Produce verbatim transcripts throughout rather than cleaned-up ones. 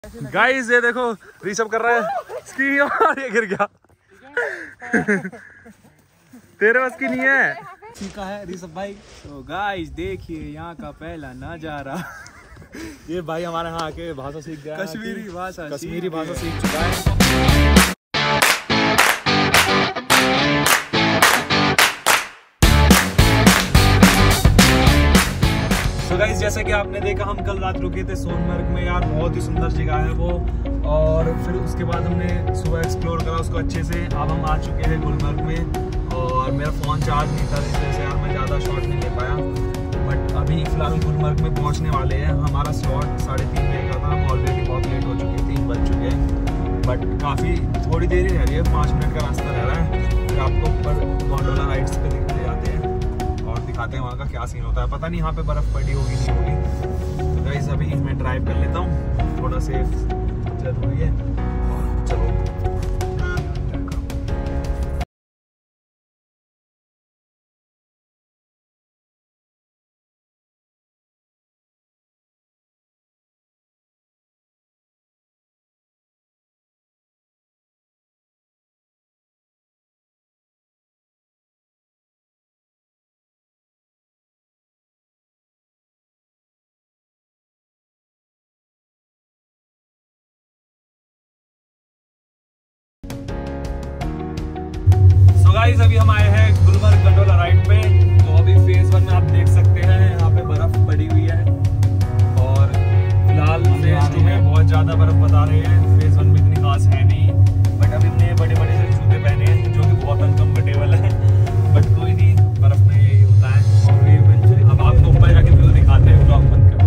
Guys ये देखो ऋषभ कर रहा है स्की और ये गिर गया। तेरे बस की नहीं है। सीखा है ऋषभ भाई। तो गाइस देखिए यहाँ का पहला नजारा। ये भाई हमारे यहाँ आके भाषा सीख गया, कश्मीरी भाषा कश्मीरी भाषा सीख चुका है। तो गाइस जैसे कि आपने देखा हम कल रात रुके थे सोनमर्ग में, यार बहुत ही सुंदर जगह है वो। और फिर उसके बाद हमने सुबह एक्सप्लोर करा उसको अच्छे से। अब हम आ चुके हैं गुलमर्ग में और मेरा फ़ोन चार्ज नहीं था, इस वजह से यार मैं ज़्यादा शॉट नहीं ले पाया। बट अभी फ़िलहाल गुलमर्ग में पहुंचने वाले हैं। हमारा स्लॉट साढ़े तीन बजे का था, हम ऑलरेडी बहुत लेट हो चुके, तीन बज चुके हैं। बट काफ़ी थोड़ी देर ही रह रही है, पाँच मिनट का रास्ता रह रहा है। फिर आपको ऊपर गोंडोला राइड्स पे ले जाते हैं और दिखाते हैं वहाँ का क्या सीन होता है। पता नहीं यहाँ पे बर्फ़ पड़ी होगी नहीं होगी। तो गाइस अभी मैं ड्राइव कर लेता हूँ, थोड़ा सेफ जरूरी है। और चलो गाइस अभी हम आए हैं गुलमर्ग गंडोला राइड पे। तो अभी फेज वन में आप देख सकते हैं यहाँ पे बर्फ पड़ी हुई है और फिलहाल फेज टू में बहुत ज्यादा बर्फ बता रही है। फेज वन में इतनी खास है नहीं, बट अभी हमने बड़े बड़े से जूते पहने हैं जो कि बहुत अनकंफर्टेबल है। बट कोई नहीं, बर्फ में यही होता है। और अब आपको ऊपर जाके व्यू दिखाते हैं, ब्लॉग बंद कर।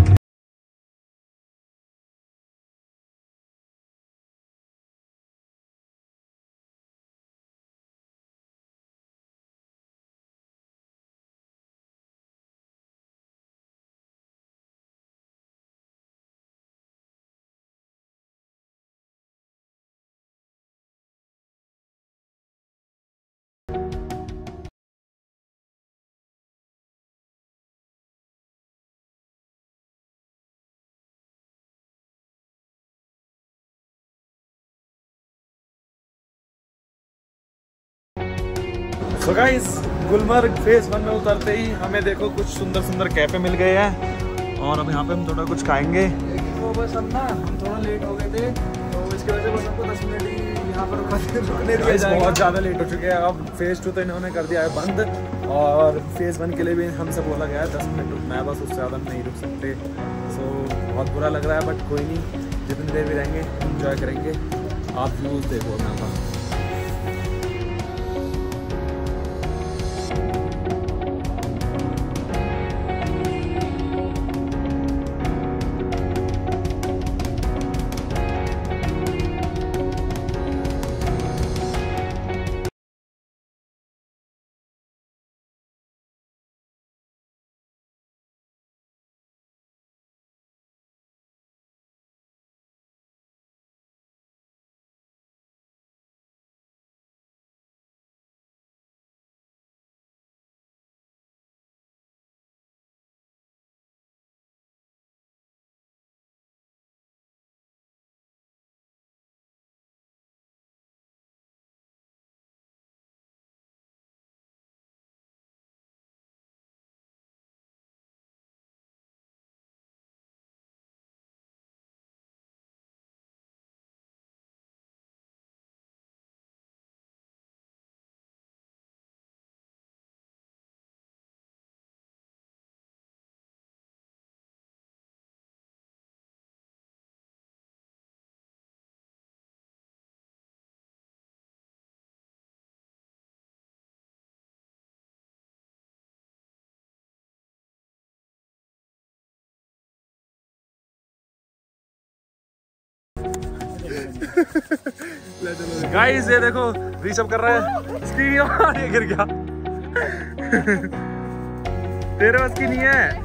तो गाइस गुलमर्ग फेज वन में उतरते ही हमें देखो कुछ सुंदर सुंदर कैफे मिल गए हैं और अब यहाँ पे हम थोड़ा कुछ खाएंगे। तो बस हम ना हम थोड़ा लेट हो गए थे, तो इसकी वजह से बस हमको दस मिनट ही यहाँ पर रुकने दिया जाएगा। बहुत ज़्यादा लेट हो चुके हैं। अब फेज टू तो इन्होंने कर दिया है बंद और फेज वन के लिए भी हमसे बोला गया है दस मिनट रुकना है बस, उससे ज़्यादा नहीं रुक सकते। सो बहुत बुरा लग रहा है, बट कोई नहीं, जितनी देर भी रहेंगे इंजॉय करेंगे। आप व्यूज़ देखो यहाँ पर। गाइस ये देखो ऋषभ कर रहा है स्की और ये गिर गया। तेरे बस की नहीं है।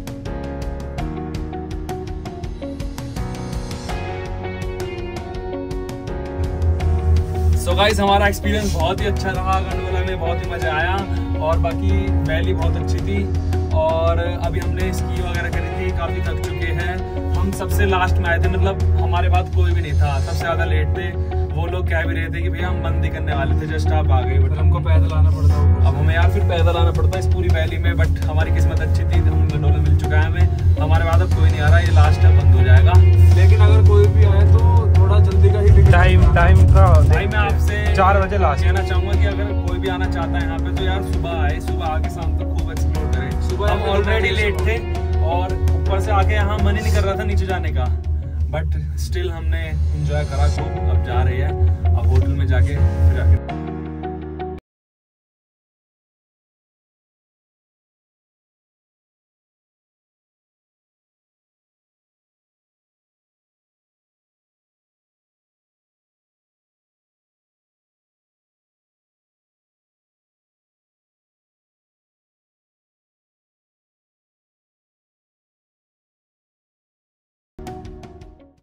सो so गाइस हमारा एक्सपीरियंस बहुत ही अच्छा रहा, गंडोला में बहुत ही मजा आया और बाकी वैली बहुत अच्छी थी। और अभी हमने स्की वगैरह करी थी, काफ़ी थक चुके हैं हम। हम सबसे लास्ट में आए थे, मतलब हमारे बाद कोई भी नहीं था, सबसे ज्यादा लेट थे। वो लोग कह भी रहे थे कि भैया हम बंद ही करने वाले थे, जस्ट आप आ गए, बट हमको पैदल आना पड़ता है। अब हमें यार फिर पैदल आना पड़ता है इस पूरी वैली में, बट हमारी किस्मत अच्छी थी, हम गंडोला मिल चुका है हमें। हमारे बाद अब कोई नहीं आ रहा, ये लास्ट है, बंद हो जाएगा। लेकिन अगर कोई भी आए तो थोड़ा जल्दी का ही टाइम टाइम का भाई मैं आपसे चार बजे लास्ट कहना चाहूंगा कि अगर कोई भी आना चाहता है यहाँ पे तो यार सुबह आए, सुबह आके शाम तक खूब एक्सप्लोर करें। सुबह हम ऑलरेडी लेट थे और ऊपर से आके यहाँ मन ही नहीं कर रहा था नीचे जाने का, बट स्टिल हमने एंजॉय करा खूब। अब जा रहे हैं, अब होटल में जाके फिर आके